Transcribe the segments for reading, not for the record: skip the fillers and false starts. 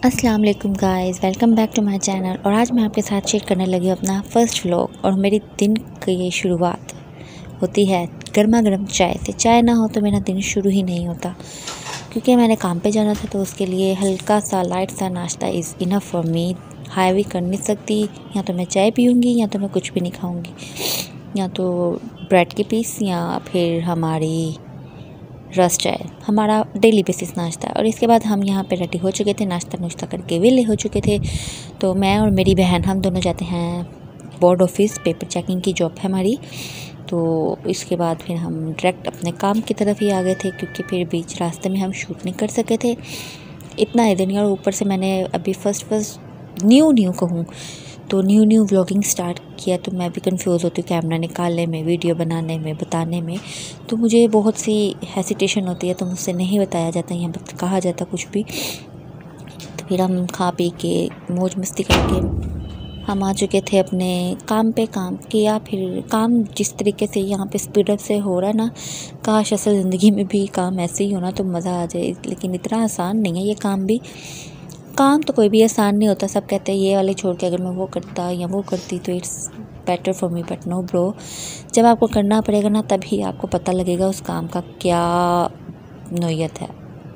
अस्सलाम वालेकुम guys, welcome back to my channel. और आज मैं आपके साथ शेयर करने लगी हूँ अपना फर्स्ट व्लॉग। और मेरी दिन की शुरुआत होती है गर्मा गर्म चाय से। चाय ना हो तो मेरा दिन शुरू ही नहीं होता, क्योंकि मैंने काम पे जाना था। तो उसके लिए हल्का सा लाइट सा नाश्ता is enough for me. Heavy कर नहीं सकती, या तो मैं चाय पीऊँगी या तो मैं कुछ भी नहीं खाऊँगी, या तो ब्रेड के पीस या फिर हमारी रस चाय। हमारा डेली बेसिस नाश्ता है। और इसके बाद हम यहाँ पे रेडी हो चुके थे, नाश्ता नुश्ता करके वेले हो चुके थे। तो मैं और मेरी बहन हम दोनों जाते हैं बोर्ड ऑफिस, पेपर चेकिंग की जॉब है हमारी। तो इसके बाद फिर हम डायरेक्ट अपने काम की तरफ ही आ गए थे, क्योंकि फिर बीच रास्ते में हम शूट नहीं कर सके थे। इतना ही नहीं। और ऊपर से मैंने अभी फर्स्ट न्यू कहूँ तो न्यू व्लॉगिंग स्टार्ट किया, तो मैं भी कंफ्यूज होती हूँ कैमरा निकालने में, वीडियो बनाने में, बताने में। तो मुझे बहुत सी हेसिटेशन होती है, तो मुझसे नहीं बताया जाता या कहा जाता कुछ भी। तो फिर हम खा पी के मौज मस्ती करके हम आ चुके थे अपने काम पे। काम किया, फिर काम जिस तरीके से यहाँ पे स्पीड से हो रहा है ना, काश असल ज़िंदगी में भी काम ऐसे ही होना तो मज़ा आ जाए। लेकिन इतना आसान नहीं है ये काम भी। काम तो कोई भी आसान नहीं होता। सब कहते हैं ये वाले छोड़ के अगर मैं वो करता या वो करती तो it's better for me, but no bro. जब आपको करना पड़ेगा ना, तभी आपको पता लगेगा उस काम का क्या नोयत है।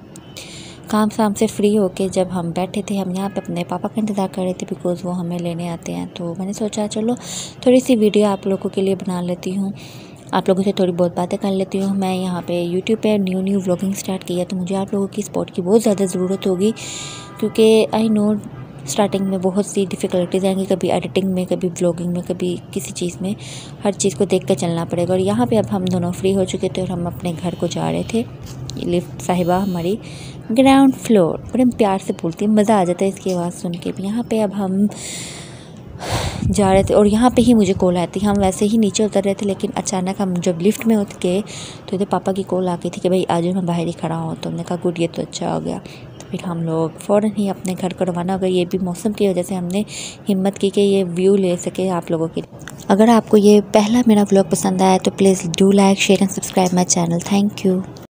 काम शाम से फ्री होके जब हम बैठे थे, हम यहाँ पे अपने पापा का इंतज़ार कर रहे थे, बिकॉज़ वो हमें लेने आते हैं। तो मैंने सोचा चलो थोड़ी सी वीडियो आप लोगों के लिए बना लेती हूँ, आप लोगों से थोड़ी बहुत बातें कर लेती हूँ। मैं यहाँ पे यूट्यूब पे न्यू व्लॉगिंग स्टार्ट किया, तो मुझे आप लोगों की सपोर्ट की बहुत ज़्यादा ज़रूरत होगी, क्योंकि आई नो स्टार्टिंग में बहुत सी डिफ़िकल्टीज़ आएंगी, कभी एडिटिंग में, कभी व्लॉगिंग में, कभी किसी चीज़ में। हर चीज़ को देख कर चलना पड़ेगा। और यहाँ पे अब हम दोनों फ्री हो चुके थे और हम अपने घर को जा रहे थे। लिफ्ट साहिबा हमारी ग्राउंड फ्लोर, बड़े प्यार से बोलती है, मज़ा आ जाता है इसकी आवाज़ सुन के भी। यहाँ पे अब हम जा रहे थे और यहाँ पे ही मुझे कॉल आई थी। हम वैसे ही नीचे उतर रहे थे, लेकिन अचानक हम जब लिफ्ट में उतर गए तो इधर पापा की कॉल आ गई थी कि भाई आज मैं बाहर ही खड़ा हूँ। तो हमने कहा गुड, ये तो अच्छा हो गया। तो फिर हम लोग फ़ौरन ही अपने घर को रवाना हो गए। ये भी मौसम की वजह से हमने हिम्मत की कि ये व्यू ले सके आप लोगों के लिए। अगर आपको ये पहला मेरा व्लॉग पसंद आया तो please do like, share and subscribe my channel. Thank you.